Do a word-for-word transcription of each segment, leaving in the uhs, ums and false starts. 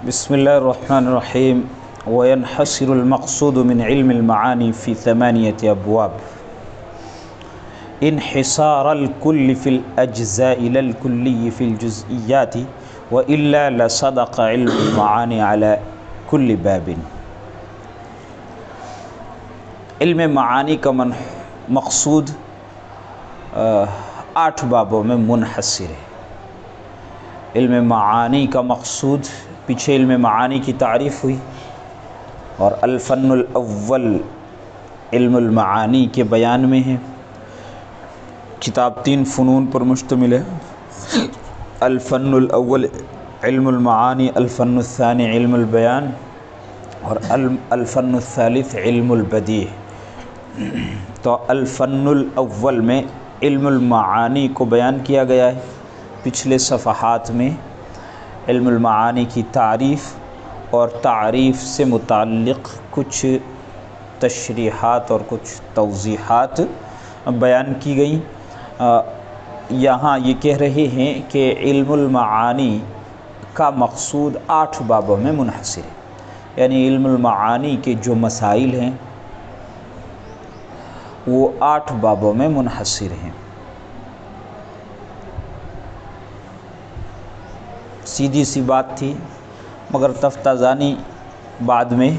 بسم الله الرحمن الرحيم. وينحصر المقصود من علم المعاني في ثمانية أبواب. انحصار الكل في الأجزاء لا الكلي في الجزئيات وإلا لصدق علم المعاني على كل باب. علم معانی کا من مقصود آٹھ بابوں میں منحصر ہے. علم معانی کا مقصود، پیچھے علم معانی کی تعریف ہوئی اور الفن الاول علم المعانی کے بیان میں ہے. کتاب تین فنون پر مشتمل ہے. الفن الاول علم المعانی، الفن الثانی علم البیان اور الفن الثالث علم البدیع. تو الفن الاول میں علم المعانی کو بیان کیا گیا ہے. پچھلے صفحات میں علم المعانی کی تعریف اور تعریف سے متعلق کچھ تشریحات اور کچھ توضیحات بیان کی گئیں. یہاں یہ کہہ رہے ہیں کہ علم المعانی کا مقصود آٹھ بابوں میں منحصر ہے، یعنی علم المعانی کے جو مسائل ہیں وہ آٹھ بابوں میں منحصر ہیں. سیدھی سی بات تھی، مگر تفتازانی بعد میں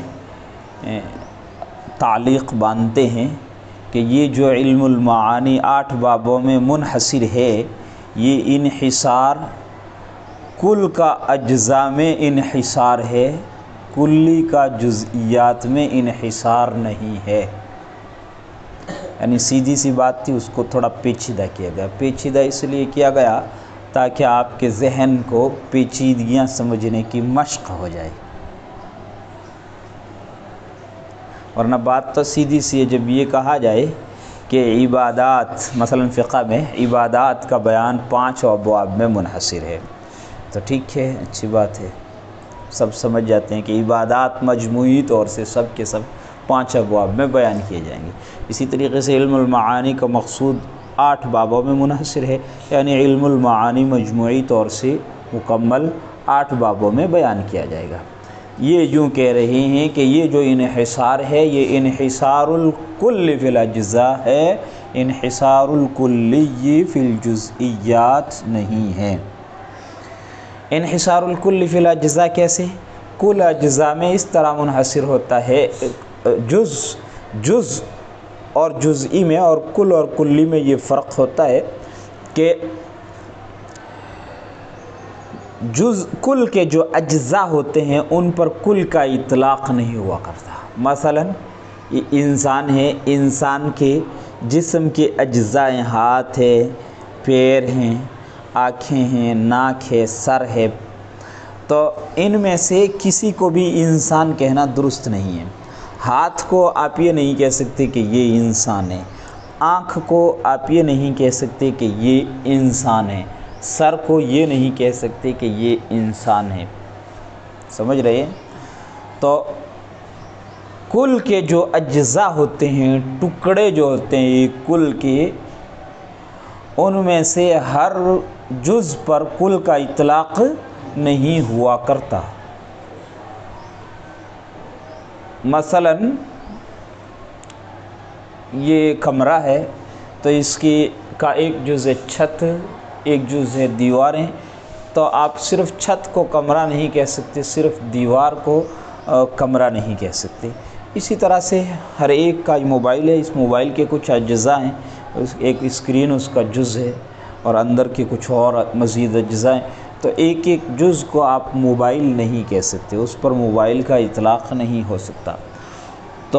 تعلیق باندھتے ہیں کہ یہ جو علم المعانی آٹھ بابوں میں منحصر ہے، یہ انحصار کل کا اجزاء میں انحصار ہے، کلی کا جزئیات میں انحصار نہیں ہے. یعنی سیدھی سی بات تھی، اس کو تھوڑا پیچیدہ کیا گیا. پیچیدہ اس لیے کیا گیا تاکہ آپ کے ذہن کو پیچیدگیاں سمجھنے کی مشق ہو جائے. ورنہ بات تو سیدھی سی ہے. جب یہ کہا جائے کہ عبادات، مثلا فقہ میں عبادات کا بیان پانچ ابواب میں منحصر ہے، تو ٹھیک ہے، اچھی بات ہے، سب سمجھ جاتے ہیں کہ عبادات مجموعی طور سے سب کے سب پانچ ابواب میں بیان کیے جائیں گے. اسی طریقے سے علم المعانی کا مقصود آٹھ بابوں میں منحصر ہے، یعنی علم المعانی مجموعی طور سے مکمل آٹھ بابوں میں بیان کیا جائے گا. یہ یوں کہہ رہے ہیں کہ یہ جو انحصار ہے یہ انحصار الکل فی الاجزاء ہے، انحصار الکلی فی الجزئیات نہیں ہے. انحصار الکل فی الاجزاء کیسے؟ کل اجزاء میں اس طرح منحصر ہوتا ہے، جز جز اور جزئی میں اور کل اور کلی میں یہ فرق ہوتا ہے کہ جز کل کے جو اجزاء ہوتے ہیں ان پر کل کا اطلاق نہیں ہوا کرتا. مثلا یہ انسان ہے، انسان کے جسم کے اجزاء ہیں، ہاتھ ہے، پیر ہیں، آنکھیں ہیں، ناک ہے، سر ہے، تو ان میں سے کسی کو بھی انسان کہنا درست نہیں ہے. ہاتھ کو آپ یہ نہیں کہہ سکتے کہ یہ انسان ہے، آنکھ کو آپ یہ نہیں کہہ سکتے کہ یہ انسان ہے، سر کو یہ نہیں کہہ سکتے کہ یہ انسان ہے. سمجھ رہے ہیں؟ تو کل کے جو اجزاء ہوتے ہیں، ٹکڑے جو ہوتے ہیں یہ کل کے، ان میں سے ہر جز پر کل کا اطلاق نہیں ہوا کرتا. مثلا یہ کمرہ ہے تو اس کی کا ایک جز ہے چھت، ایک جز ہے دیواریں، تو آپ صرف چھت کو کمرہ نہیں کہہ سکتے، صرف دیوار کو کمرہ نہیں کہہ سکتے. اسی طرح سے ہر ایک کا موبائل ہے، اس موبائل کے کچھ اجزاء ہیں، ایک اسکرین اس کا جز ہے اور اندر کے کچھ اور مزید اجزاء ہیں، تو ایک ایک جز کو آپ موبائل نہیں کہہ سکتے، اس پر موبائل کا اطلاق نہیں ہو سکتا. تو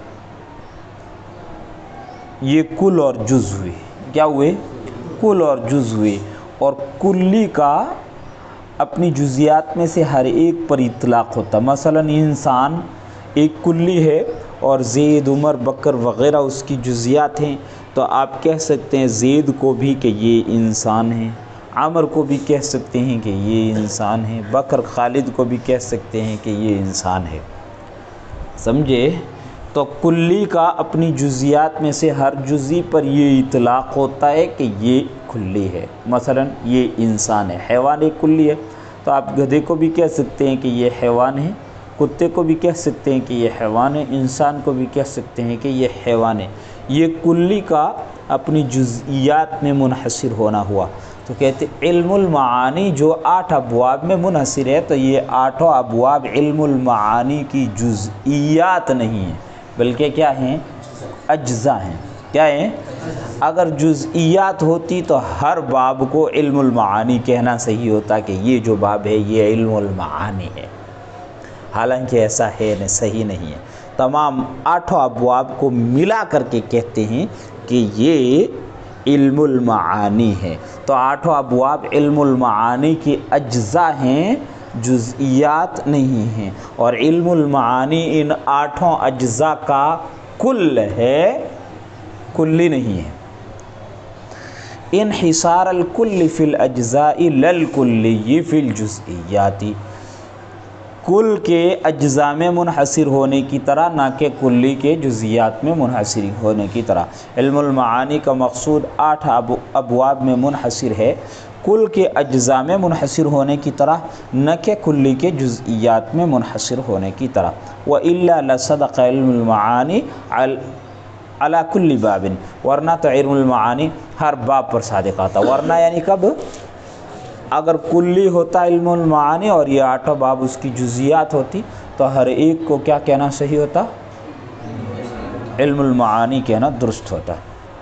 یہ کل اور جز ہوئے. کیا ہوئے؟ کل اور جز ہوئے. اور کلی کا اپنی جزیات میں سے ہر ایک پر اطلاق ہوتا. مثلا انسان ایک کلی ہے اور زید، عمر، بکر وغیرہ اس کی جزیات ہیں، تو آپ کہہ سکتے ہیں زید کو بھی کہ یہ انسان ہے، عمر کو بھی کہہ سکتے ہیں کہ یہ انسان ہے، بکر خالد کو بھی کہہ سکتے ہیں کہ یہ انسان ہے. سمجھے؟ تو کلی کا اپنی جزیات میں سے ہر جزی پر یہ اطلاق ہوتا ہے کہ یہ کلی ہے. مثلا یہ انسان ہے، حیوان ایک کلی ہے، تو آپ گدھے کو بھی کہہ سکتے ہیں کہ یہ حیوان ہے، کتے کو بھی کہہ سکتے ہیں کہ یہ حیوان ہے، انسان کو بھی کہہ سکتے ہیں کہ یہ حیوان ہے۔ یہ کلی کا اپنی جزئیات میں منحصر ہونا ہوا۔ تو کہتے علم المعانی جو آٹھ ابواب میں منحصر ہے، تو یہ آٹھوں ابواب علم المعانی کی جزئیات نہیں ہیں، بلکہ کیا ہیں؟ اجزاء ہیں۔ کیا ہیں؟ اگر جزئیات ہوتی تو ہر باب کو علم المعانی کہنا صحیح ہوتا کہ یہ جو باب ہے یہ علم المعانی ہے، حالانکہ ایسا ہے نہیں، صحیح نہیں ہے۔ تمام آٹھوں ابواب کو ملا کر کے کہتے ہیں کہ یہ علم المعانی ہے۔ تو آٹھوں ابواب علم المعانی کی اجزاء ہیں، جزئیات نہیں ہیں، اور علم المعانی ان آٹھوں اجزاء کا کل ہے، کلی نہیں ہے۔ انحصار الکل فی الاجزاء للکلی فی الجزئیات، کل کے اجزاء میں منحصر ہونے کی طرح، نہ کہ کلی کے جزئیات میں منحصر ہونے کی طرح۔ علم المعانی کا مقصود آٹھ ابواب میں منحصر ہے، کل کے اجزاء میں منحصر ہونے کی طرح، نہ کہ کلی کے جزئیات میں منحصر ہونے کی طرح۔ وَإِلَّا لَصَدَقَ علم المعانی عَلَى كُلِّ بَابٍ، ورنہ تو علم المعانی ہر باب پر صادق آتا۔ ورنہ یعنی کب؟ اگر کلی ہوتا علم المعانی اور یہ آٹھوں باب اس کی جزئیات ہوتی تو ہر ایک کو کیا کہنا صحیح ہوتا؟ علم المعانی کہنا درست ہوتا۔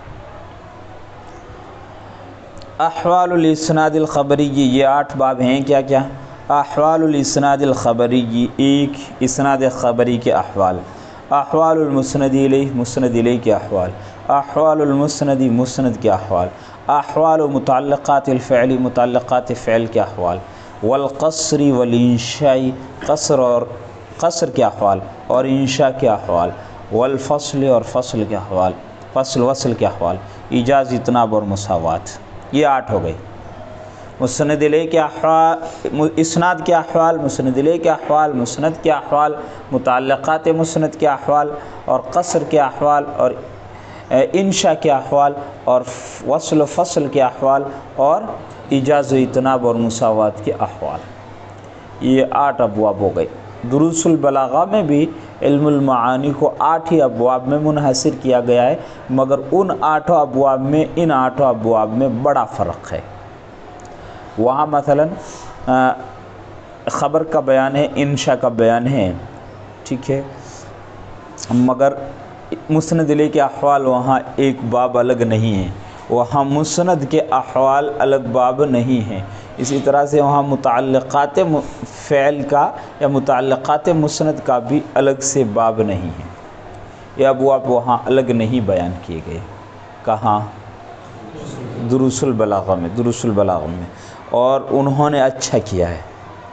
احوال الاسناد الخبری، یہ آٹھ باب ہیں کیا کیا؟ احوال الاسناد الخبری، ایک اسناد خبری کے احوال، احوال المسند الیہ، مسند الیہ کے احوال، احوال المسند، مسند کے احوال، احوال متعلقات الفعل، متعلقات فعل کے احوال، والقصر والانشاء، قصر اور قصر کے احوال اور انشاء کے احوال، والفصل اور فصل کے احوال، فصل وصل کے احوال، ایجاز، اتناب اور مساوات۔ یہ آٹھ ہو گئی۔ مسند الیہ کے احوال، اسناد کے احوال، مسند الیہ کے احوال، مسند کے احوال، متعلقات مسند کے احوال اور قصر کے احوال اور انشاء کے احوال اور وصل و فصل کے احوال اور ایجاز و اتناب اور مساوات کے احوال۔ یہ آٹھ ابواب ہو گئے۔ دروس البلاغہ میں بھی علم المعانی کو آٹھ ہی ابواب میں منحصر کیا گیا ہے، مگر ان آٹھوں ابواب میں ان آٹھوں ابواب میں بڑا فرق ہے۔ وہاں مثلا خبر کا بیان ہے، انشاء کا بیان ہے، ٹھیک ہے، مگر مسند الیہ کے احوال وہاں ایک باب الگ نہیں ہے، وہاں مسند کے احوال الگ باب نہیں ہیں۔ اسی طرح سے وہاں متعلقات فعل کا یا متعلقات مسند کا بھی الگ سے باب نہیں ہے۔ یہ ابواب وہاں الگ نہیں بیان کیے گئے۔ کہاں؟ دروس البلاغہ میں، دروس البلاغہ میں، اور انہوں نے اچھا کیا ہے۔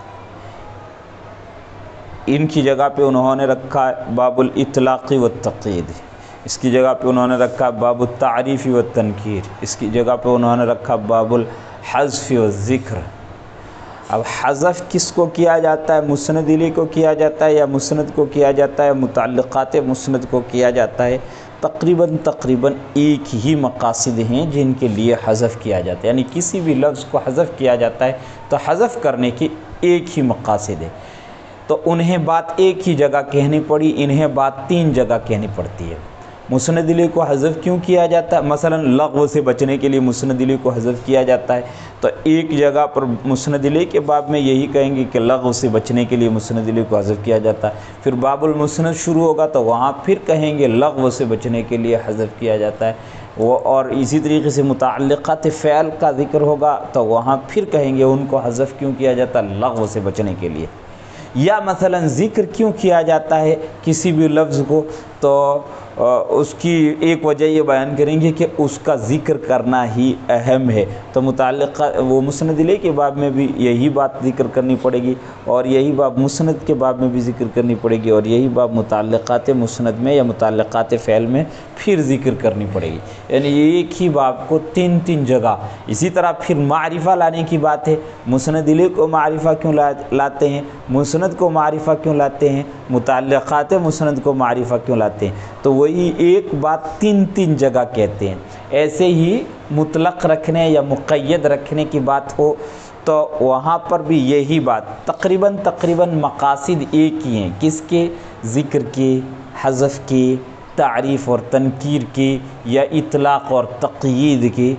ان کی جگہ پہ انہوں نے رکھا باب الاطلاق والتقیید، اس کی جگہ پہ انہوں نے رکھا باب التعریف والتنکیر، اس کی جگہ پہ انہوں نے رکھا باب الحذف والذکر۔ اب حذف کس کو کیا جاتا ہے؟ مسند الیہ کو کیا جاتا ہے یا مسند کو کیا جاتا ہے، متعلقات مسند کو کیا جاتا ہے؟ تقریباً تقریباً ایک ہی مقاصد ہیں جن کے لیے حذف کیا جاتا ہے، یعنی کسی بھی لفظ کو حذف کیا جاتا ہے تو حذف کرنے کے ایک ہی مقاصد ہے، تو انہیں بات ایک ہی جگہ کہنی پڑی، انہیں بات تین جگہ کہنی پڑتی ہے۔ مسند الیہ کو حذف کیوں کیا جاتا ہے؟ مثلا لغو سے بچنے کے لیے مسند الیہ کو حذف کیا جاتا ہے، تو ایک جگہ پر مسند الیہ کے باب میں یہی کہیں گے کہ لغو سے بچنے کے لیے مسند الیہ کو حذف کیا جاتا ہے، پھر باب المسند شروع ہوگا تو وہاں پھر کہیں گے لغو سے بچنے کے لیے حذف کیا جاتا ہے، وہ اور اسی طریقے سے متعلقات فعل کا ذکر ہوگا تو وہاں پھر کہیں گے ان کو حذف کیوں کیا جاتا ہے؟ لغو سے بچنے کے لیے۔ یا مثلا ذکر کیوں کیا جاتا ہے کسی بھی لفظ کو؟ تو اس کی ایک وجہ یہ بیان کریں گے کہ اس کا ذکر کرنا ہی اہم ہے، تو متعلقہ وہ مسند الیہ کے باب میں بھی یہی بات ذکر کرنی پڑے گی، اور یہی باب مسند کے باب میں بھی ذکر کرنی پڑے گی، اور یہی باب متعلقات مسند میں یا متعلقات فعل میں پھر ذکر کرنی پڑے گی، یعنی ایک ہی باب کو تین تین جگہ۔ اسی طرح پھر معرفہ لانے کی بات ہے، مسند الیہ کو معرفہ کیوں لاتے ہیں، مسند کو معرفہ کیوں لاتے ہیں، متعلقات مسند کو معرفہ کیوں لاتے ہیں، تو وہی ایک بات تین تین جگہ کہتے ہیں۔ ایسے ہی مطلق رکھنے یا مقید رکھنے کی بات ہو تو وہاں پر بھی یہی بات تقریباً تقریباً مقاصد ایک ہی ہیں، کس کے؟ ذکر کے، حذف کے، تعریف اور تنکیر کے، یا اطلاق اور تقیید کے۔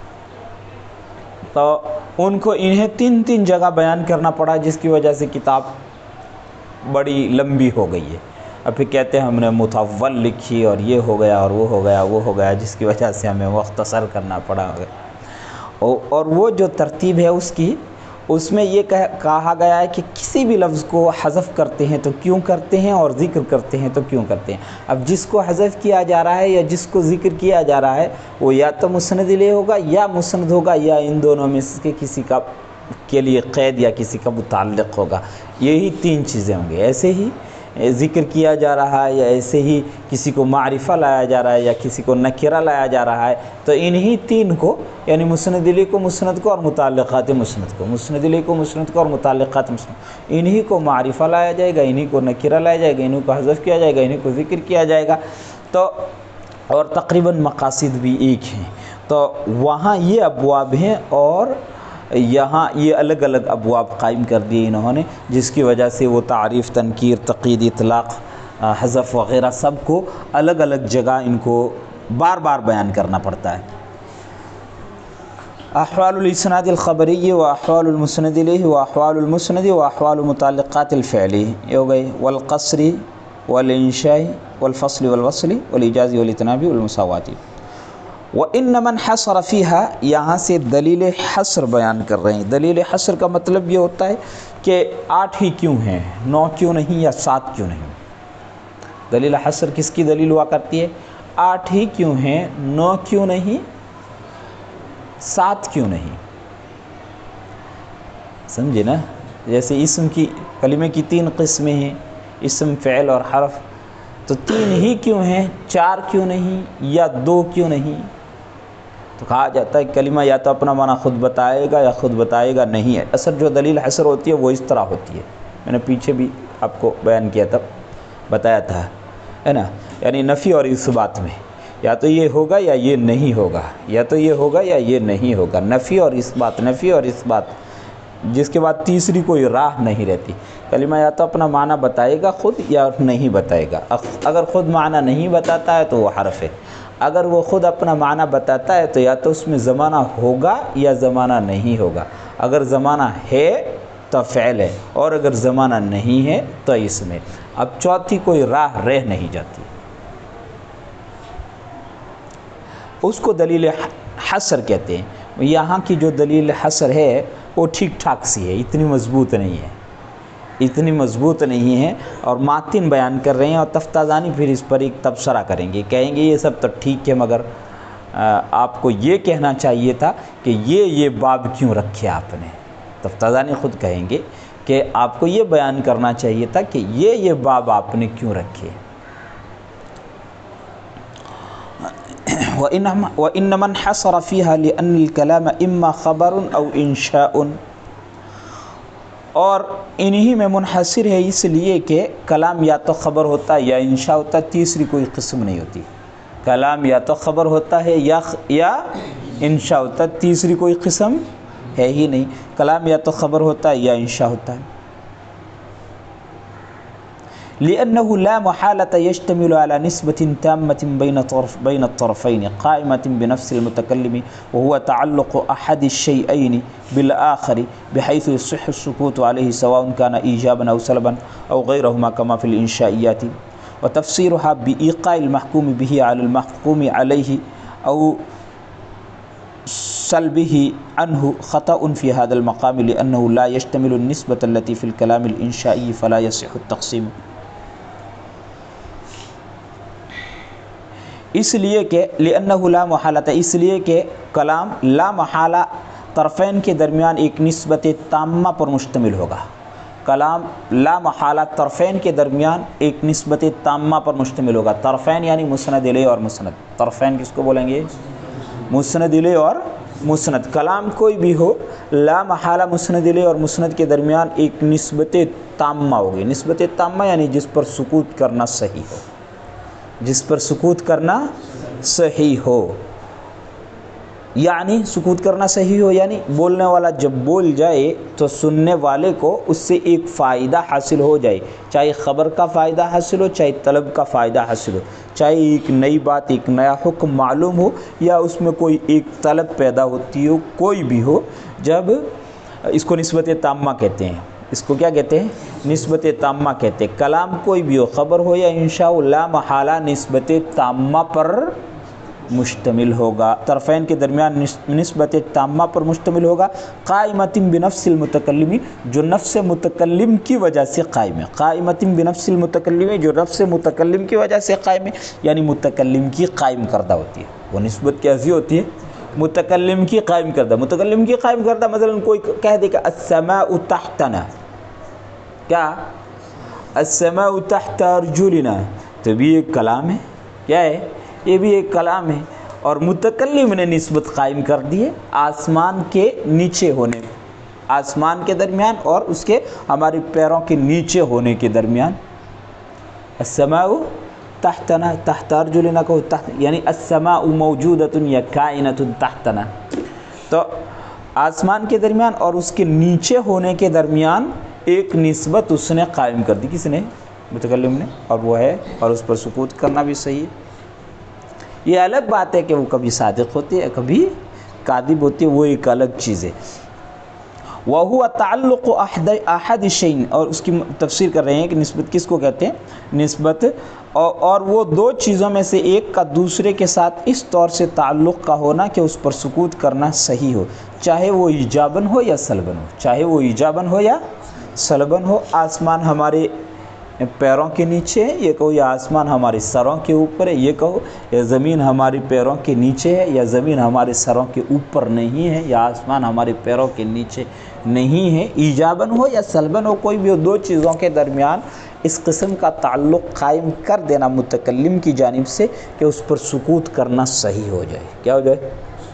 تو ان کو انہیں تین تین جگہ بیان کرنا پڑا، جس کی وجہ سے کتاب بڑی لمبی ہو گئی ہے۔ اب پھر کہتے ہیں ہم نے متول لکھی اور یہ ہو گیا اور وہ ہو گیا وہ ہو گیا، جس کی وجہ سے ہمیں مختصر کرنا پڑا۔ اور وہ جو ترتیب ہے اس کی، اس میں یہ کہا گیا ہے کہ کسی بھی لفظ کو حذف کرتے ہیں تو کیوں کرتے ہیں، اور ذکر کرتے ہیں تو کیوں کرتے ہیں۔ اب جس کو حذف کیا جا رہا ہے یا جس کو ذکر کیا جا رہا ہے، وہ یا تو مسند الیہ ہوگا یا مسند ہوگا، یا ان دونوں میں سے کسی کا کے لیے قید یا کسی کا متعلق ہوگا۔ یہی تین چیزیں ہوں گی۔ ایسے ہی ذکر کیا جا رہا ہے، یا ایسے ہی کسی کو معرفہ لایا جا رہا ہے، یا کسی کو نکرہ لایا جا رہا ہے، تو انہی تین کو، یعنی مسند الیہ کو مسند کو اور متعلقات مسند کو، مسند الیہ کو مسند کو اور متعلقات مسند، انہی کو معرفہ لایا جائے گا، انہی کو نکرہ لایا جائے گا، انہی کو حذف کیا جائے گا، انہی کو ذکر کیا جائے گا۔ تو اور تقریباً مقاصد بھی ایک ہیں۔ تو وہاں یہ ابواب ہیں اور یہاں یہ الگ الگ ابواب قائم کر دیے انہوں نے، جس کی وجہ سے وہ تعریف، تنکیر، تقیید، اطلاق، حذف وغیرہ سب کو الگ الگ جگہ ان کو بار بار بیان کرنا پڑتا ہے۔ احوال الاسناد الخبری و احوال المسند الیہ و احوال المسند و احوال متعلقات الفعلی، یہ ہو گئی، والقصر والانشاء والفصل والوصل والاجاز والاطناب والمساواتی۔ وَإِنَّ مَنْ حَصَرَ فِيهَا، یہاں سے دلیل حصر بیان کر رہے ہیں۔ دلیل حصر کا مطلب یہ ہوتا ہے کہ آٹھ ہی کیوں ہیں، نو کیوں نہیں، یا سات کیوں نہیں۔ دلیل حصر کس کی دلیل ہوا کرتی ہے؟ آٹھ ہی کیوں ہیں، نو کیوں نہیں، سات کیوں نہیں۔ سمجھے نا؟ جیسے اسم کی، کلمے کی تین قسمیں ہیں، اسم، فعل اور حرف، تو تین ہی کیوں ہیں، چار کیوں نہیں، یا دو کیوں نہیں؟ تو کہا جاتا ہے کلمہ یا تو اپنا معنی خود بتائے گا یا خود بتائے گا نہیں ہے۔ اصل جو دلیل حصر ہوتی ہے وہ اس طرح ہوتی ہے، میں نے پیچھے بھی آپ کو بیان کیا تھا، بتایا تھا، ہے نا؟ یعنی نفی اور اثبات میں یا تو یہ ہوگا یا یہ نہیں ہوگا، یا تو یہ ہوگا یا یہ نہیں ہوگا، نفی اور اثبات، نفی اور اثبات، جس کے بعد تیسری کوئی راہ نہیں رہتی۔ کلمہ یا تو اپنا معنی بتائے گا خود یا نہیں بتائے گا۔ اگر خود معنی نہیں بتاتا ہے تو وہ حرف ہے، اگر وہ خود اپنا معنی بتاتا ہے تو یا تو اس میں زمانہ ہوگا یا زمانہ نہیں ہوگا۔ اگر زمانہ ہے تو فعل ہے، اور اگر زمانہ نہیں ہے تو اسم ہے۔ اب چوتھی کوئی راہ رہ نہیں جاتی، اس کو دلیل حصر کہتے ہیں۔ یہاں کی جو دلیل حصر ہے وہ ٹھیک ٹھاک سی ہے، اتنی مضبوط نہیں ہے، اتنی مضبوط نہیں ہے، اور ماتن بیان کر رہے ہیں، اور تفتازانی پھر اس پر ایک تبصرہ کریں گے، کہیں گے یہ سب تو ٹھیک ہے، مگر آپ کو یہ کہنا چاہیے تھا کہ یہ یہ باب کیوں رکھے آپ نے۔ تفتازانی خود کہیں گے کہ آپ کو یہ بیان کرنا چاہیے تھا کہ یہ یہ باب آپ نے کیوں رکھے۔ وَإِنَّ مَنْ حَصَرَ فِيهَا لِأَنَّ الْكَلَامَ إِمَّا خَبَرٌ أَوْ إِنشَاءٌ، اور انہی میں منحصر ہے اس لیے کہ کلام یا تو خبر ہوتا ہے یا انشاء ہوتا ہے، تیسری کوئی قسم نہیں ہوتی۔ کلام یا تو خبر ہوتا ہے یا یا انشاء ہوتا ہے، تیسری کوئی قسم ہے ہی نہیں۔ کلام یا تو خبر ہوتا ہے یا انشاء ہوتا ہے۔ لأنه لا محالة يشتمل على نسبة تامة بين طرف بين الطرفين قائمة بنفس المتكلم، وهو تعلق أحد الشيئين بالآخر بحيث يصح السكوت عليه سواء كان إيجابا أو سلبا أو غيرهما كما في الإنشائيات، وتفسيرها بإيقاع المحكوم به على المحكوم عليه أو سلبه عنه خطأ في هذا المقام، لأنه لا يشتمل النسبة التي في الكلام الإنشائي فلا يصح التقسيم۔ اس لیے کہ لأنه لا محالۃ، اس لیے کہ کلام لا محالہ طرفین کے درمیان ایک نسبت تامہ پر مشتمل ہوگا۔ کلام لا محالہ طرفین کے درمیان ایک نسبت تامہ پر مشتمل ہوگا۔ طرفین یعنی مسند الیہ اور مسند، طرفین کس کو بولیں گے؟ مسند الیہ اور مسند۔ کلام کوئی بھی ہو، لا محالہ مسند الیہ اور مسند کے درمیان ایک نسبت تامہ ہوگی۔ نسبت تامہ یعنی جس پر سکوت کرنا صحیح ہو، جس پر سکوت کرنا صحیح ہو۔ یعنی سکوت کرنا صحیح ہو، یعنی بولنے والا جب بول جائے تو سننے والے کو اس سے ایک فائدہ حاصل ہو جائے، چاہے خبر کا فائدہ حاصل ہو، چاہے طلب کا فائدہ حاصل ہو، چاہے ایک نئی بات، ایک نیا حکم معلوم ہو، یا اس میں کوئی ایک طلب پیدا ہوتی ہو، کوئی بھی ہو، جب اس کو نسبت تامہ کہتے ہیں۔ اس کو کیا کہتے ہیں؟ نسبت تامہ کہتے ہیں۔ کلام کوئی بھی ہو، خبر ہو یا انشاء لا محالہ نسبت تامہ پر مشتمل ہوگا، طرفین کے درمیان نسبت تامہ پر مشتمل ہوگا، قائمۃ بنفس المتکلم، جو نفس متکلم کی وجہ سے قائم ہے، قائمۃ بنفس المتکلم، جو نفس متکلم کی وجہ سے قائم ہے، یعنی متکلم کی قائم کردہ ہوتی ہے۔ وہ نسبت کیسی ہوتی ہے؟ متکلم کی قائم کردہ۔ متکلم کی قائم کردہ مثلا کوئی کہہ دے کہ السماء تحتنا، کیا السماء تحت ارجلنا، تو بھی ایک کلام ہے، کیا ہے؟ یہ بھی ایک کلام ہے، اور متکلم نے نسبت قائم کر دی ہے آسمان کے نیچے ہونے، آسمان کے درمیان اور اس کے ہمارے پیروں کے نیچے ہونے کے درمیان۔ السماء تحتنا، تحت ارجلنا کو تحت، یعنی السماء موجودۃ یا کائنۃ تحتنا، تو آسمان کے درمیان اور اس کے نیچے ہونے کے درمیان ایک نسبت اس نے قائم کر دی، کس نے؟ متکلم نے، اور وہ ہے، اور اس پر سکوت کرنا بھی صحیح ہے۔ یہ الگ بات ہے کہ وہ کبھی صادق ہوتی ہے، کبھی کاذب ہوتی ہے، وہ ایک الگ چیز ہے۔ وَهُوَ تَعَلُّقُ أَحَدِ شَيْءٍ، اور اس کی تفسیر کر رہے ہیں کہ نسبت کس کو کہتے ہیں؟ نسبت، اور وہ دو چیزوں میں سے ایک کا دوسرے کے ساتھ اس طور سے تعلق کا ہونا کہ اس پر سکوت کرنا صحیح ہو، چاہے وہ ایجاباً ہو یا سلباً ہو، چاہے وہ ایجاباً ہو یا سلباً ہو۔ آسمان ہمارے پیروں کے نیچے ہے، یہ کہو، یا آسمان ہمارے سروں کے اوپر ہے، یہ کہو، یا زمین ہمارے پیروں کے نیچے ہے، یا زمین ہمارے سروں کے اوپر نہیں ہے، یا آسمان ہمارے پیروں کے نیچے نہیں ہے، ایجاباً ہو یا سلباً ہو، کوئی بھی ہو، دو چیزوں کے درمیان اس قسم کا تعلق قائم کر دینا متکلم کی جانب سے کہ اس پر سکوت کرنا صحیح ہو جائے، کیا ہو جائے؟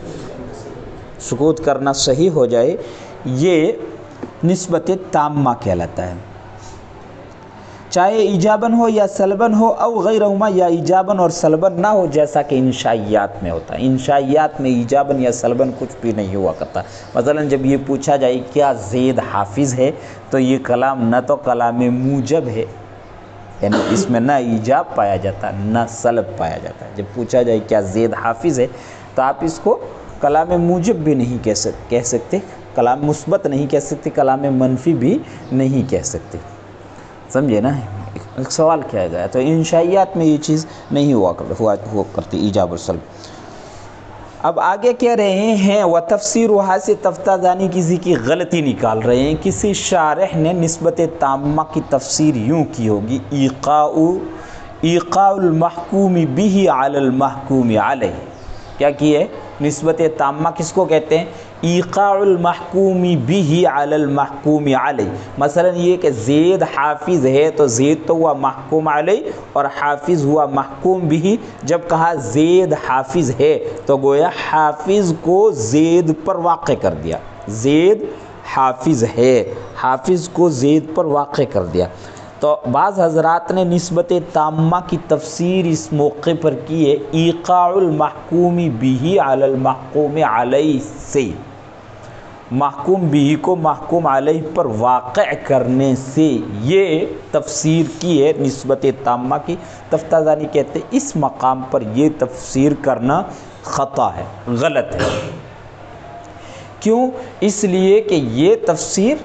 سکوت کرنا صحیح ہو جائے، یہ نسبت تامہ کہلاتا ہے، چاہے ایجاباً ہو یا سلباً ہو، او غیرہما، یا ایجاباً اور سلباً نہ ہو، جیسا کہ انشائیات میں ہوتا ہے۔ انشائیات میں ایجاباً یا سلباً کچھ بھی نہیں ہوا کرتا۔ مثلا جب یہ پوچھا جائے کیا زید حافظ ہے، تو یہ کلام نہ تو کلام موجب ہے، یعنی اس میں نہ ایجاب پایا جاتا نہ سلب پایا جاتا ہے۔ جب پوچھا جائے کیا زید حافظ ہے، تو آپ اس کو کلام موجب بھی نہیں کہہ سکتے، کلام مثبت نہیں کہہ سکتے، کلام منفی بھی نہیں کہہ سکتے، سمجھے نا؟ ایک سوال کیا گیا، تو انشائیات میں یہ چیز نہیں ہوا ہوا کرتی، ایجاب اور سلب۔ اب آگے کہہ رہے ہیں وتفسیر، وہاں سے تفتہ دانی کسی کی غلطی نکال رہے ہیں، کسی شارح نے نسبت تامہ کی تفسیر یوں کی ہوگی، ایقاء ایقاء المحکوم به علی المحکوم علیہ۔ کیا کی ہے؟ نسبت تامہ کس کو کہتے ہیں؟ ایقاع المحکوم به علی المحکوم علیہ۔ مثلا یہ کہ زید حافظ ہے، تو زید تو ہوا محکوم علیہ اور حافظ ہوا محکوم به۔ جب کہا زید حافظ ہے تو گویا حافظ کو زید پر واقع کر دیا، زید حافظ ہے، حافظ کو زید پر واقع کر دیا۔ تو بعض حضرات نے نسبت تامہ کی تفسیر اس موقع پر کی ہے ایقاع المحکوم به علی المحکوم علیہ سے، محکوم به کو محکوم علیہ پر واقع کرنے سے یہ تفسیر کی ہے نسبت تامہ کی۔ تفتہ دانی کہتے ہیں اس مقام پر یہ تفسیر کرنا خطا ہے، غلط ہے۔ کیوں؟ اس لیے کہ یہ تفسیر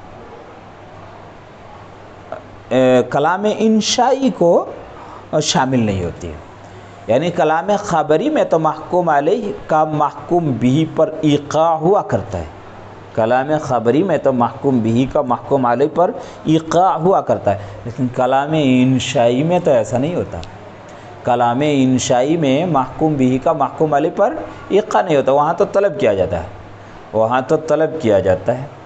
کلام انشائی کو شامل نہیں ہوتی ہے، یعنی کلام خبری میں تو محکوم علیہ کا محکوم به پر ایقاع ہوا کرتا ہے، کلام خبری میں تو محکوم به کا محکوم علیہ پر ایقاع ہوا کرتا ہے، لیکن کلام انشائی میں تو ایسا نہیں ہوتا۔ کلام انشائی میں محکوم به کا محکوم علیہ پر ایقاع نہیں ہوتا، وہاں تو طلب کیا جاتا ہے، وہاں تو طلب کیا جاتا ہے،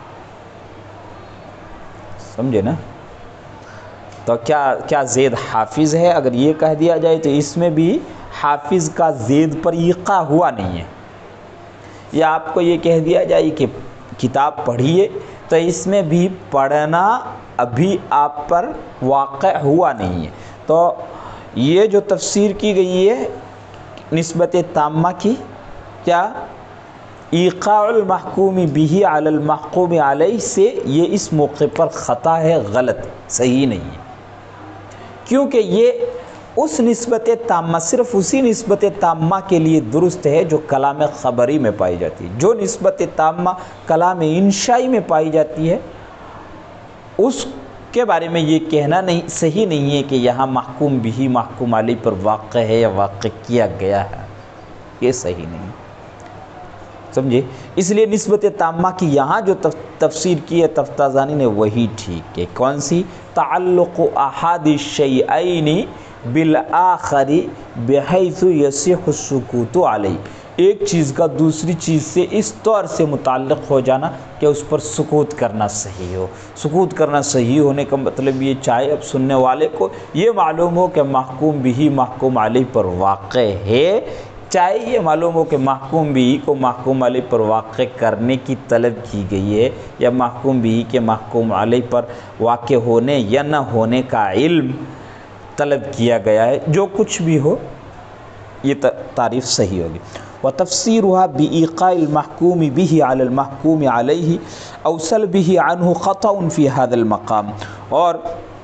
سمجھے نا؟ تو کیا کیا زید حافظ ہے؟ اگر یہ کہہ دیا جائے تو اس میں بھی حافظ کا زید پر ایقاع ہوا نہیں ہے، یا آپ کو یہ کہہ دیا جائے کہ کتاب پڑھیے، تو اس میں بھی پڑھنا ابھی آپ پر واقع ہوا نہیں ہے۔ تو یہ جو تفسیر کی گئی ہے نسبت تامہ کی، کیا ایقاع المحکوم به علی المحکوم علیہ سے یہ اس موقع پر خطا ہے، غلط، صحیح نہیں ہے، کیونکہ یہ اس نسبت تامہ صرف اسی نسبت تامہ کے لیے درست ہے جو کلام خبری میں پائی جاتی ہے۔ جو نسبت تامہ کلام انشائی میں پائی جاتی ہے اس کے بارے میں یہ کہنا نہیں صحیح نہیں ہے کہ یہاں محکوم بھی محکوم علیہ پر واقع ہے یا واقع کیا گیا ہے، یہ صحیح نہیں، سمجھے؟ اس لیے نسبت تامہ کی یہاں جو تفسیر کی ہے تفتازانی نے وہی ٹھیک ہے۔ کون سی؟ تعلق احد الشیئین بالآخر بحیث یصح السکوت علیہ، ایک چیز کا دوسری چیز سے اس طور سے متعلق ہو جانا کہ اس پر سکوت کرنا صحیح ہو۔ سکوت کرنا صحیح ہونے کا مطلب یہ چاہے اب سننے والے کو یہ معلوم ہو کہ محکوم بھی محکوم علیہ پر واقع ہے، چاہے یہ معلوم ہو کہ محکوم بھی کو محکوم علیہ پر واقع کرنے کی طلب کی گئی ہے یا محکوم بھی کے محکوم علیہ پر واقع ہونے یا نہ ہونے کا علم طلب کیا گیا ہے، جو کچھ بھی ہو یہ تعریف صحیح ہوگی۔ وتفسیرها بإيقاع المحكوم به على المحكوم عليه أو سلبه عنه خطأ في هذا المقام، اور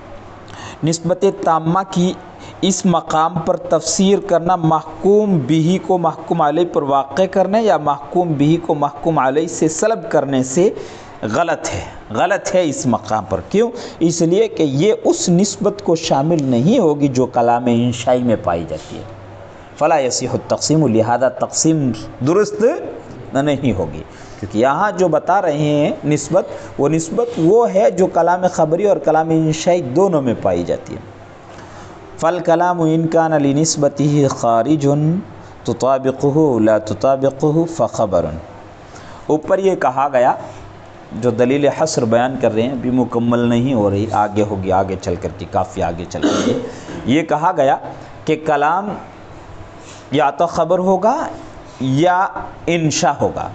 نسبت تامہ کی اس مقام پر تفسیر کرنا محکوم بھی کو محکوم علیہ پر واقع کرنے یا محکوم بھی کو محکوم علیہ سے سلب کرنے سے غلط ہے، غلط ہے اس مقام پر۔ کیوں؟ اس لیے کہ یہ اس نسبت کو شامل نہیں ہوگی جو کلام انشائی میں پائی جاتی ہے، فلا یصح التقسیم، لہذا تقسیم درست نہیں ہوگی، کیونکہ یہاں جو بتا رہے ہیں نسبت وہ نسبت وہ ہے جو کلام خبری اور کلام انشائی دونوں میں پائی جاتی ہے۔ فالکلام ان کان لنسبته خارج تطابقه لا تطابقه فخبر، اوپر یہ کہا گیا جو دلیل حصر بیان کر رہے ہیں ابھی مکمل نہیں ہو رہی، آگے ہوگی، آگے چل کر کے کافی آگے چل کر کے یہ کہا گیا کہ کلام یا تو خبر ہوگا یا انشاء ہوگا،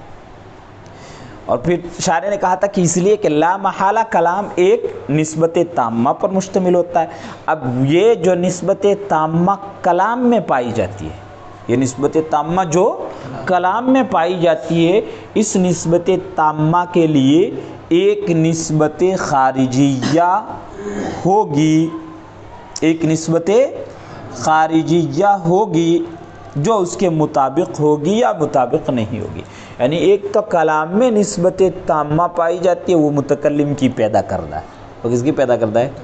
اور پھر شاعر نے کہا تھا کہ اس لیے کہ لا محالہ کلام ایک نسبت تامہ پر مشتمل ہوتا ہے۔ اب یہ جو نسبت تامہ کلام میں پائی جاتی ہے، یہ نسبت تامہ جو کلام میں پائی جاتی ہے، اس نسبت تامہ کے لیے ایک نسبت خارجیہ ہوگی، ایک نسبت خارجیہ ہوگی جو اس کے مطابق ہوگی یا مطابق نہیں ہوگی۔ یعنی ایک تو کلام میں نسبت تامہ پائی جاتی ہے، وہ متکلم کی پیدا کرتا ہے، وہ کس کی پیدا کرتا ہے؟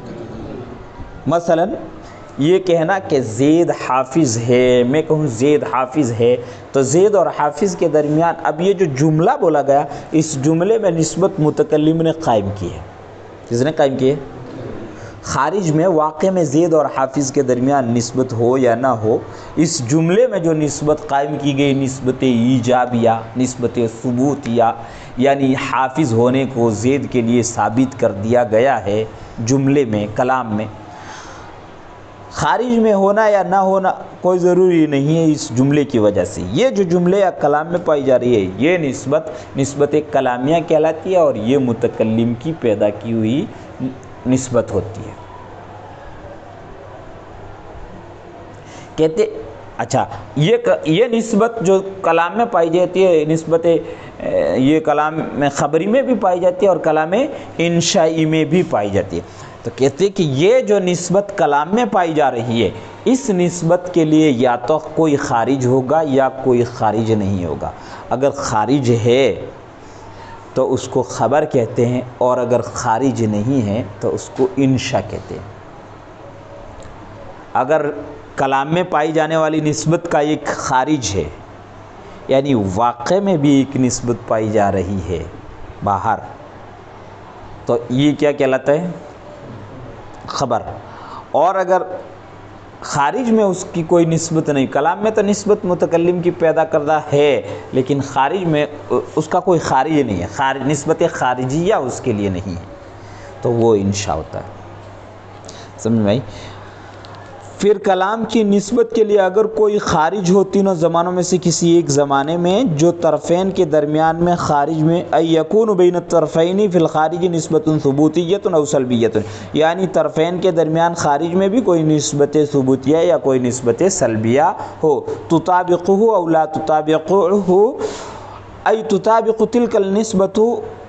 مثلا یہ کہنا کہ زید حافظ ہے، میں کہوں زید حافظ ہے، تو زید اور حافظ کے درمیان اب یہ جو جملہ بولا گیا اس جملے میں نسبت متکلم نے قائم کی ہے۔ کس نے قائم کی ہے؟ خارج میں واقع میں زید اور حافظ کے درمیان نسبت ہو یا نہ ہو، اس جملے میں جو نسبت قائم کی گئی نسبت ایجابیہ، نسبت ثبوتیہ، یعنی حافظ ہونے کو زید کے لیے ثابت کر دیا گیا ہے جملے میں، کلام میں، خارج میں ہونا یا نہ ہونا کوئی ضروری نہیں ہے اس جملے کی وجہ سے۔ یہ جو جملے یا کلام میں پائی جا رہی ہے یہ نسبت نسبت کلامیہ کہلاتی ہے، اور یہ متکلم کی پیدا کی ہوئی نسبت ہوتی ہے۔ کہتے اچھا یہ یہ نسبت جو کلام میں پائی جاتی ہے، نسبت یہ کلام میں خبری میں بھی پائی جاتی ہے اور کلام انشائی میں بھی پائی جاتی ہے، تو کہتے کہ یہ جو نسبت کلام میں پائی جا رہی ہے اس نسبت کے لیے یا تو کوئی خارج ہوگا یا کوئی خارج نہیں ہوگا۔ اگر خارج ہے تو اس کو خبر کہتے ہیں، اور اگر خارج نہیں ہے تو اس کو انشاء کہتے ہیں۔ اگر کلام میں پائی جانے والی نسبت کا ایک خارج ہے، یعنی واقع میں بھی ایک نسبت پائی جا رہی ہے باہر، تو یہ کیا کہلاتا ہے؟ خبر۔ اور اگر خارج میں اس کی کوئی نسبت نہیں، کلام میں تو نسبت متکلم کی پیدا کردہ ہے لیکن خارج میں اس کا کوئی خارج نہیں ہے، خارج نسبت خارجیہ اس کے لیے نہیں ہے، تو وہ انشاء ہوتا ہے۔ سمجھ میں آئی؟ پھر کلام کی نسبت کے لیے اگر کوئی خارج ہو تینوں زمانوں میں سے کسی ایک زمانے میں جو طرفین کے درمیان میں خارج میں ایکون بین الطرفین فی الخارج نسبت ثبوتیۃ او سلبیۃ، یعنی طرفین کے درمیان خارج میں بھی کوئی نسبت ثبوتیہ یا کوئی نسبت سلبیہ ہو، تطابقہ او لا تطابقہ، ای تطابق تلک النسبۃ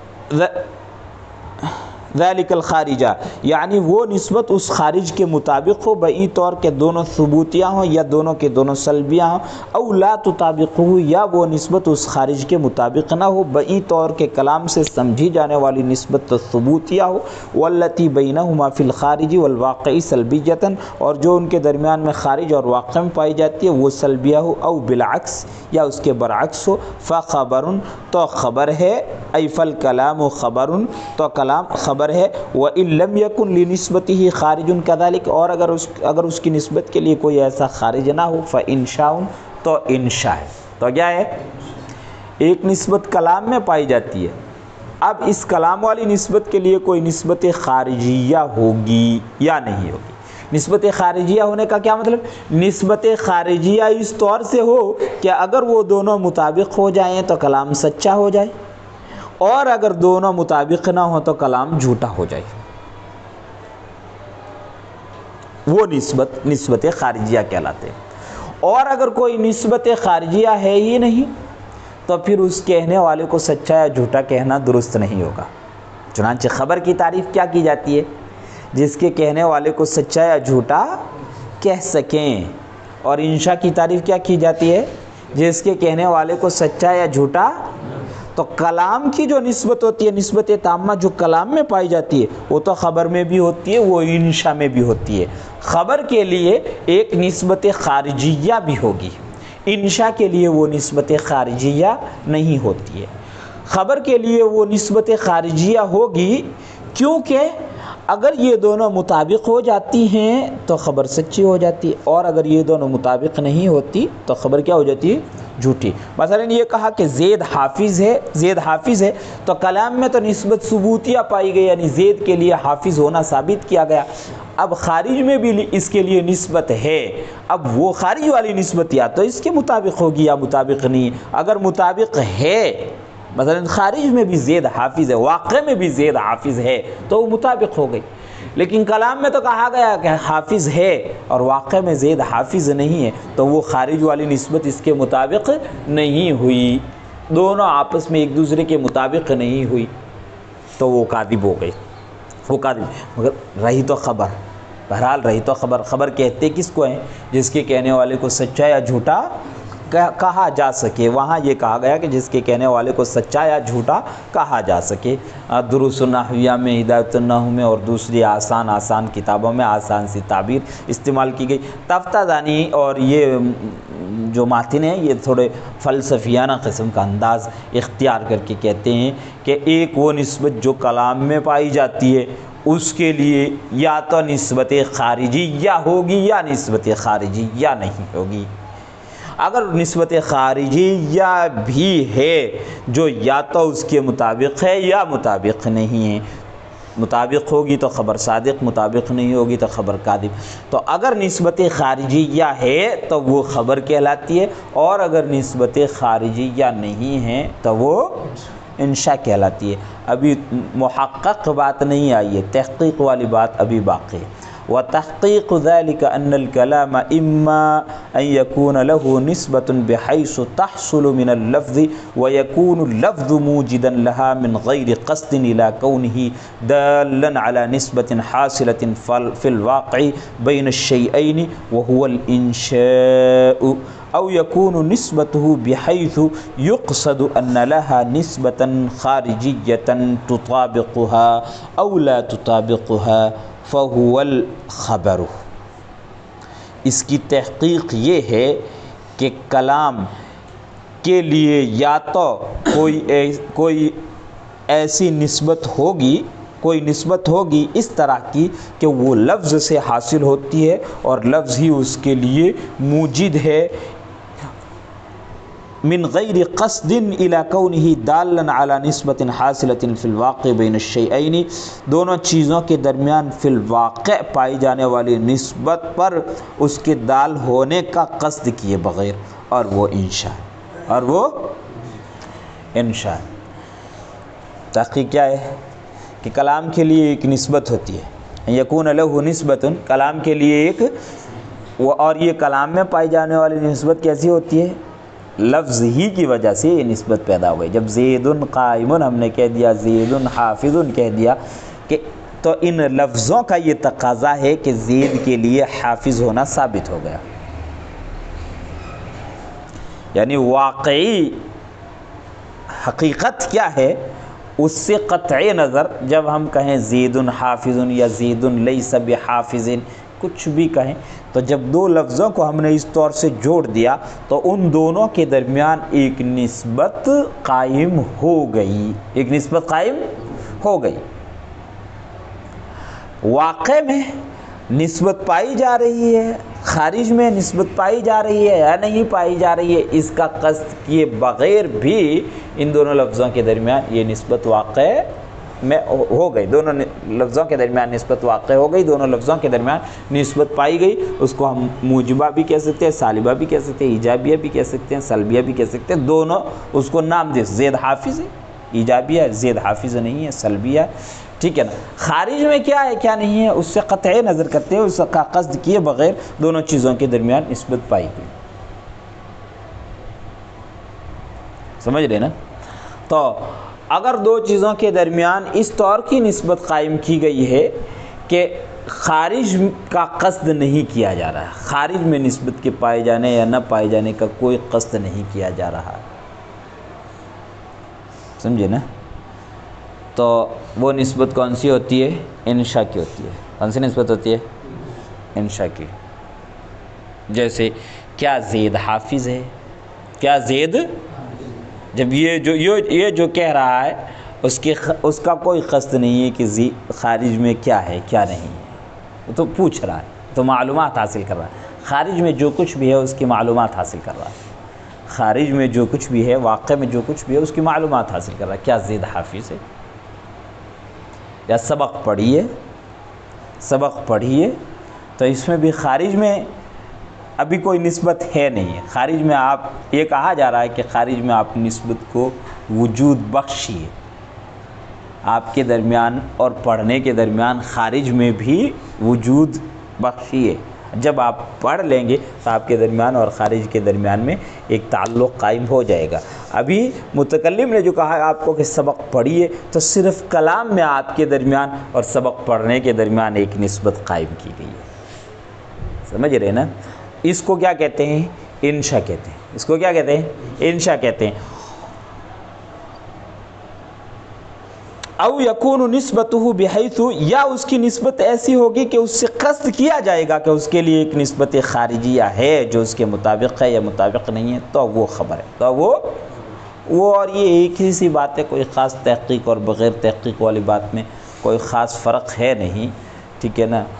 ذالک الخارجہ، یعنی وہ نسبت اس خارج کے مطابق ہو بئی طور کے دونوں ثبوتیہ ہوں یا دونوں کے دونوں سلبیہ ہوں، او لا تطابق ہو، یا وہ نسبت اس خارج کے مطابق نہ ہو بئی طور کے کلام سے سمجھی جانے والی نسبت تو ثبوتیہ ہو، والتی بینہما فی الخارج والواقع سلبیۃ، اور جو ان کے درمیان میں خارج اور واقع میں پائی جاتی ہے وہ سلبیہ ہو، او بالعکس یا اس کے برعکس ہو، فخبر تو خبر ہے، ای فالکلام خبر تو کلام خبر ہے، وَإِن لَمْ يَكُنْ لِنِسْبَتِهِ خَارِجٌ كَذَلِكَ، اور اگر اس اگر اس کی نسبت کے لیے کوئی ایسا خارج نہ ہو، فَإِنشَاءٌ تو انشاء ہے، تو کیا ہے؟ ایک نسبت کلام میں پائی جاتی ہے، اب اس کلام والی نسبت کے لیے کوئی نسبت خارجیہ ہوگی یا نہیں ہوگی۔ نسبت خارجیہ ہونے کا کیا مطلب؟ نسبت خارجیہ اس طور سے ہو کہ اگر وہ دونوں مطابق ہو جائیں تو کلام سچا ہو جائے، اور اگر دونوں مطابق نہ ہو تو کلام جھوٹا ہو جائے، وہ نسبت نسبت خارجیہ کہلاتے ہیں۔ اور اگر کوئی نسبت خارجیہ ہے ہی نہیں تو پھر اس کہنے والے کو سچا یا جھوٹا کہنا درست نہیں ہوگا۔ چنانچہ خبر کی تعریف کیا کی جاتی ہے؟ جس کے کہنے والے کو سچا یا جھوٹا کہہ سکیں، اور انشاء کی تعریف کیا کی جاتی ہے؟ جس کے کہنے والے کو سچا یا جھوٹا۔ تو کلام کی جو نسبت ہوتی ہے، نسبت تامہ جو کلام میں پائی جاتی ہے، وہ تو خبر میں بھی ہوتی ہے، وہ انشاء میں بھی ہوتی ہے۔ خبر کے لیے ایک نسبت خارجیہ بھی ہوگی، انشاء کے لیے وہ نسبت خارجیہ نہیں ہوتی ہے۔ خبر کے لیے وہ نسبت خارجیہ ہوگی کیونکہ اگر یہ دونوں مطابق ہو جاتی ہیں تو خبر سچی ہو جاتی ہے، اور اگر یہ دونوں مطابق نہیں ہوتی تو خبر کیا ہو جاتی ہے؟ جھوٹی۔ مثلا یہ کہا کہ زید حافظ ہے، زید حافظ ہے، تو کلام میں تو نسبت ثبوتیہ پائی گئی، یعنی زید کے لیے حافظ ہونا ثابت کیا گیا۔ اب خارج میں بھی اس کے لیے نسبت ہے، اب وہ خارج والی نسبت یا تو اس کے مطابق ہوگی یا مطابق نہیں۔ اگر مطابق ہے، مثلا خارج میں بھی زید حافظ ہے، واقع میں بھی زید حافظ ہے، تو وہ مطابق ہو گئی۔ لیکن کلام میں تو کہا گیا کہ حافظ ہے اور واقع میں زید حافظ نہیں ہے، تو وہ خارج والی نسبت اس کے مطابق نہیں ہوئی، دونوں آپس میں ایک دوسرے کے مطابق نہیں ہوئی، تو وہ کاذب ہو گئی، وہ کاذب۔ مگر رہی تو خبر، بہرحال رہی تو خبر۔ خبر کہتے کس کو ہیں؟ جس کے کہنے والے کو سچا یا جھوٹا کہا جا سکے۔ وہاں یہ کہا گیا کہ جس کے کہنے والے کو سچا یا جھوٹا کہا جا سکے۔ دروس النحویہ میں، ہدایت النحو میں اور دوسری آسان آسان کتابوں میں آسان سی تعبیر استعمال کی گئی۔ تفتہ دانی اور یہ جو ماتن ہیں یہ تھوڑے فلسفیانہ قسم کا انداز اختیار کر کے کہتے ہیں کہ ایک وہ نسبت جو کلام میں پائی جاتی ہے اس کے لیے یا تو نسبت خارجیہ ہوگی یا نسبت خارجیہ نہیں ہوگی۔ اگر نسبت خارجیہ بھی ہے جو یا تو اس کے مطابق ہے یا مطابق نہیں ہے، مطابق ہوگی تو خبر صادق، مطابق نہیں ہوگی تو خبر کاذب۔ تو اگر نسبت خارجیہ ہے تو وہ خبر کہلاتی ہے، اور اگر نسبت خارجیہ نہیں ہے تو وہ انشاء کہلاتی ہے۔ ابھی محقق بات نہیں آئی ہے، تحقیق والی بات ابھی باقی ہے۔ وتحقيق ذلك أن الكلام إما أن يكون له نسبة بحيث تحصل من اللفظ ويكون اللفظ موجدا لها من غير قصد إلى كونه دالا على نسبة حاصلة في الواقع بين الشيئين وهو الإنشاء، أو يكون نسبته بحيث يقصد أن لها نسبة خارجية تطابقها أو لا تطابقها فهو الخبر۔ اس کی تحقیق یہ ہے کہ کلام کے لیے یا تو کوئی کوئی ایسی نسبت ہوگی کوئی نسبت ہوگی اس طرح کی کہ وہ لفظ سے حاصل ہوتی ہے اور لفظ ہی اس کے لیے موجد ہے، من غیر قصد الى کونہ دالا علی نسبت حاصلۃ فی الواقع بین الشیئین، دونوں چیزوں کے درمیان فی الواقع پائی جانے والی نسبت پر اس کے دال ہونے کا قصد کیے بغیر، اور وہ انشاء اور وہ انشاء۔ تحقیق کیا ہے کہ کلام کے لیے ایک نسبت ہوتی ہے، یکون لہ نسبت، کلام کے لیے ایک، اور یہ کلام میں پائی جانے والی نسبت کیسی ہوتی ہے؟ لفظ ہی کی وجہ سے یہ نسبت پیدا ہو گئی. جب زید قائم ہم نے کہہ دیا، زید حافظ کہہ دیا، کہ تو ان لفظوں کا یہ تقاضا ہے کہ زید کے لیے حافظ ہونا ثابت ہو گیا. یعنی واقعی حقیقت کیا ہے اس سے قطع نظر جب ہم کہیں زید حافظ یا زید لیس بحافظ، کچھ بھی کہیں، تو جب دو لفظوں کو ہم نے اس طور سے جوڑ دیا تو ان دونوں کے درمیان ایک نسبت قائم ہو گئی، ایک نسبت قائم ہو گئی. واقع میں نسبت پائی جا رہی ہے، خارج میں نسبت پائی جا رہی ہے یا نہیں پائی جا رہی ہے، اس کا قصد کیے بغیر بھی ان دونوں لفظوں کے درمیان یہ نسبت واقع میں ہو گئی. دونوں لفظوں کے درمیان نسبت واقع ہو گئی، دونوں لفظوں کے درمیان نسبت پائی گئی. اس کو ہم موجبہ بھی کہہ سکتے ہیں، سالبہ بھی کہہ سکتے ہیں، ایجابیہ بھی کہہ سکتے ہیں، سلبیہ بھی کہہ سکتے ہیں. دونوں اس کو نام دے. زید حافظ ہے، ایجابیہ ہے، زید حافظ نہیں ہے، سلبیہ ہے. ٹھیک ہے نا. خارج میں کیا ہے کیا نہیں ہے اس سے قطع نظر کرتے ہیں، اس کا قصد کیے بغیر دونوں چیزوں کے درمیان نسبت پائی گئی. سمجھ رہے نا. تو اگر دو چیزوں کے درمیان اس طور کی نسبت قائم کی گئی ہے کہ خارج کا قصد نہیں کیا جا رہا، خارج میں نسبت کے پائے جانے یا نہ پائے جانے کا کوئی قصد نہیں کیا جا رہا، سمجھے نا، تو وہ نسبت کون سی ہوتی ہے؟ انشاء کی ہوتی ہے. کون سی نسبت ہوتی ہے؟ انشاء کی. جیسے کیا زید حافظ ہے؟ کیا زید، جب یہ جو یہ جو کہہ رہا ہے اس کے اس کا کوئی قصد نہیں ہے کہ خارج میں کیا ہے کیا نہیں ہے، وہ تو پوچھ رہا ہے، تو معلومات حاصل کر رہا ہے. خارج میں جو کچھ بھی ہے اس کی معلومات حاصل کر رہا ہے. خارج میں جو کچھ بھی ہے، واقع میں جو کچھ بھی ہے اس کی معلومات حاصل کر رہا ہے. کیا زید حافظ ہے؟ یا سبق پڑھیے، سبق پڑھیے. تو اس میں بھی خارج میں ابھی کوئی نسبت ہے نہیں ہے. خارج میں آپ یہ کہا جا رہا ہے کہ خارج میں آپ نسبت کو وجود بخشیے. آپ کے درمیان اور پڑھنے کے درمیان خارج میں بھی وجود بخشیے. جب آپ پڑھ لیں گے تو آپ کے درمیان اور خارج کے درمیان میں ایک تعلق قائم ہو جائے گا. ابھی متکلم نے جو کہا ہے آپ کو کہ سبق پڑھیے، تو صرف کلام میں آپ کے درمیان اور سبق پڑھنے کے درمیان ایک نسبت قائم کی گئی ہے. سمجھ رہے نا. اس کو کیا کہتے ہیں؟ انشاء کہتے ہیں. اس کو کیا کہتے ہیں؟ انشاء کہتے ہیں. او یکون نسبتہ بحیث، یا اس کی نسبت ایسی ہوگی کہ اس سے قصد کیا جائے گا کہ اس کے لیے ایک نسبت خارجیہ ہے جو اس کے مطابق ہے یا مطابق نہیں ہے، تو وہ خبر ہے. تو وہ وہ اور یہ ایک ہی سی بات ہے، کوئی خاص تحقیق اور بغیر تحقیق والی بات میں کوئی خاص فرق ہے نہیں. ٹھیک ہے نا.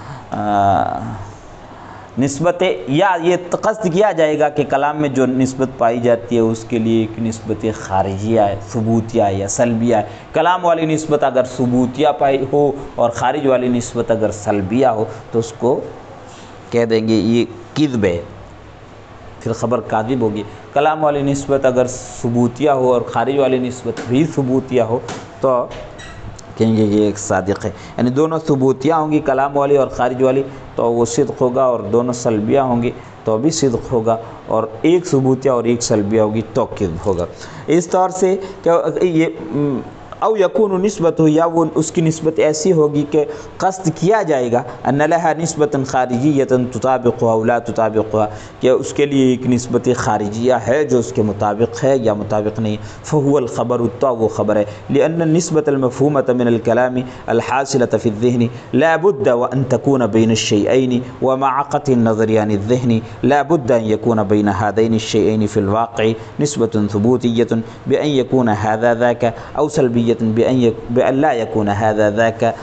نسبت، یا یہ قصد کیا جائے گا کہ کلام میں جو نسبت پائی جاتی ہے اس کے لیے ایک نسبت خارجیہ ہے، ثبوتیہ یا سلبیہ ہے. کلام والی نسبت اگر ثبوتیہ پائی ہو اور خارج والی نسبت اگر سلبیہ ہو تو اس کو کہہ دیں گے یہ کذب ہے، پھر خبر کاذب ہوگی. کلام والی نسبت اگر ثبوتیہ ہو اور خارج والی نسبت بھی ثبوتیہ ہو تو کہیں گے یہ ایک صادق ہے. یعنی دونوں ثبوتیہ ہوں گی، کلام والی اور خارج والی، تو وہ صدق ہوگا، اور دونوں سلبیہ ہوں گی تو بھی صدق ہوگا، اور ایک ثبوتیہ اور ایک سلبیہ ہوگی تو کذب ہوگا. اس طور سے کہ یہ او یکون نسبت ہو، یا وہ اس کی نسبت ایسی ہوگی کہ قصد کیا جائے گا ان لها نسبت خارجیہ تطابقها او لا تطابقها، کہ اس کے لیے ایک نسبت خارجیہ ہے جو اس کے مطابق ہے یا مطابق نہیں. فهو الخبر، تو وہ خبر ہے. لأن النسبة المفهومة من الكلام الحاصلة في الذهن لا بد وأن تكون بين الشيئين، ومع قطع النظر عن الذهن لا بد أن يكون بين هذين الشيئين في الواقع نسبة ثبوتية بأن يكون هذا ذاك، أو سلبية بأن لا يكون هذا ذاك.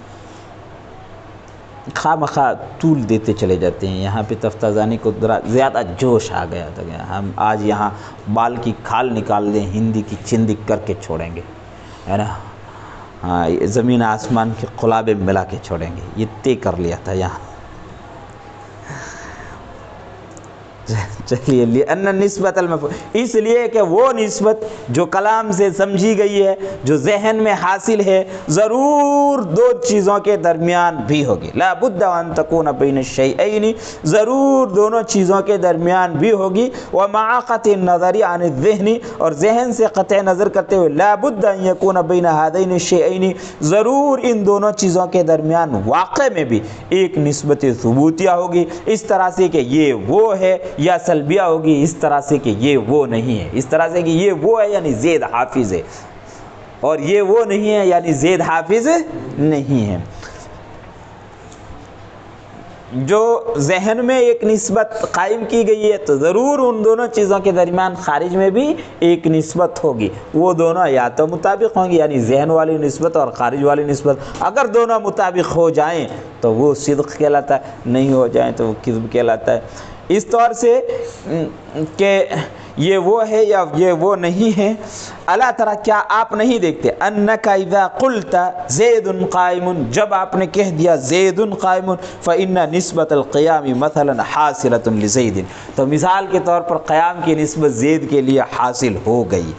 خواہ مخواہ طول دیتے چلے جاتے ہیں. یہاں پہ تفتازانی کو زیادہ جوش آ گیا تھا. ہم آج یہاں بال کی کھال نکال دیں، ہندی کی چندی کر کے چھوڑیں گے، ہے نا. ہاں، زمین آسمان کے قلابے ملا کے چھوڑیں گے. یہ طے کر لیا تھا یہاں. چلیے لِأَنَّ النِّسْبَةَ الْمَفْهُومَ، اس لیے کہ وہ نسبت جو کلام سے سمجھی گئی ہے، جو ذہن میں حاصل ہے، ضرور دو چیزوں کے درمیان بھی ہوگی. لا بد ان تکون بین الشیئین، ضرور دونوں چیزوں کے درمیان بھی ہوگی. ومع قطع النظر عن الذہن، اور ذہن سے قطع نظر کرتے ہوئے لا بد ان یکون بین ہذین الشیئین، ضرور ان دونوں چیزوں کے درمیان واقع میں بھی ایک نسبت ثبوتیہ ہوگی، اس طرح سے کہ یہ وہ ہے، یا سلبیہ ہوگی اس طرح سے کہ یہ وہ نہیں ہے. اس طرح سے کہ یہ وہ ہے یعنی زید حافظ ہے، اور یہ وہ نہیں ہے یعنی زید حافظ نہیں ہے. جو ذہن میں ایک نسبت قائم کی گئی ہے تو ضرور ان دونوں چیزوں کے درمیان خارج میں بھی ایک نسبت ہوگی. وہ دونوں یا تو مطابق ہوں گی یعنی ذہن والی نسبت اور خارج والی نسبت. اگر دونوں مطابق ہو جائیں تو وہ صدق کہلاتا ہے، نہیں ہو جائیں تو وہ کذب کہلاتا ہے. اس طور سے کہ یہ وہ ہے یا یہ وہ نہیں ہے. اللہ تعالیٰ، کیا آپ نہیں دیکھتے انک اذا قلت زید قائم، جب آپ نے کہہ دیا زید قائم، فإن نسبت القیام مثلا حاصلۃ لزید، تو مثال کے طور پر قیام کی نسبت زید کے لیے حاصل ہو گئی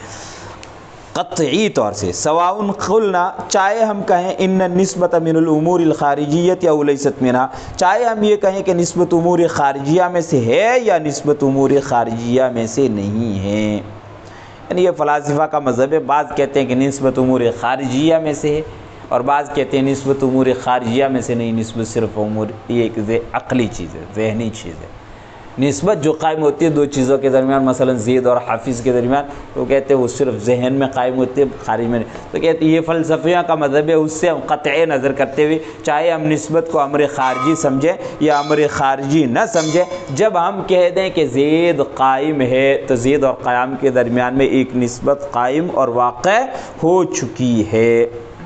قطعی طور سے. سواء قلنا، چاہے ہم کہیں ان النسبت من الامور الخارجیت یا لیست منها، چاہے ہم یہ کہیں کہ نسبت امور خارجیہ میں سے ہے یا نسبت امور خارجیہ میں سے نہیں ہے. یعنی یہ فلاسفہ کا مذہب ہے. بعض کہتے ہیں کہ نسبت امور خارجیہ میں سے ہے، اور بعض کہتے ہیں نسبت امور خارجیہ میں سے نہیں، نسبت صرف امور، یہ ایک عقلی چیز ہے، ذہنی چیز ہے. نسبت جو قائم ہوتی ہے دو چیزوں کے درمیان، مثلا زید اور حافظ کے درمیان، وہ کہتے ہیں وہ صرف ذہن میں قائم ہوتی ہے، خارج میں نہیں. تو کہتے ہیں یہ فلسفیوں کا مذہب ہے. اس سے ہم قطع نظر کرتے ہوئے، چاہے ہم نسبت کو امر خارجی سمجھیں یا امر خارجی نہ سمجھیں، جب ہم کہہ دیں کہ زید قائم ہے تو زید اور قیام کے درمیان میں ایک نسبت قائم اور واقع ہو چکی ہے.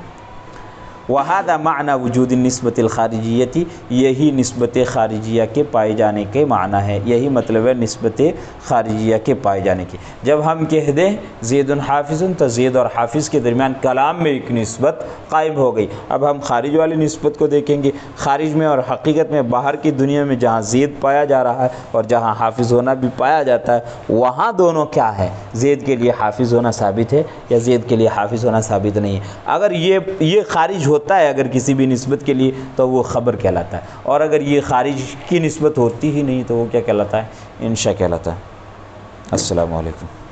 وہذا معنی وجود النسبت الخارجیتی، یہی نسبت خارجیہ کے پائے جانے کے معنی ہے، یہی مطلب ہے نسبت خارجیہ کے پائے جانے کی. جب ہم کہہ دیں زید حافظ تو زید اور حافظ کے درمیان کلام میں ایک نسبت قائم ہو گئی. اب ہم خارج والی نسبت کو دیکھیں گے. خارج میں اور حقیقت میں باہر کی دنیا میں جہاں زید پایا جا رہا ہے اور جہاں حافظ ہونا بھی پایا جاتا ہے، وہاں دونوں کیا ہے؟ زید کے لیے حافظ ہونا ثابت ہے یا زید کے لیے حافظ ہونا ثابت نہیں ہے. اگر یہ یہ خارج ہوتا ہے اگر کسی بھی نسبت کے لیے تو وہ خبر کہلاتا ہے، اور اگر یہ خارج کی نسبت ہوتی ہی نہیں تو وہ کیا کہلاتا ہے؟ انشاء کہلاتا ہے. السلام علیکم.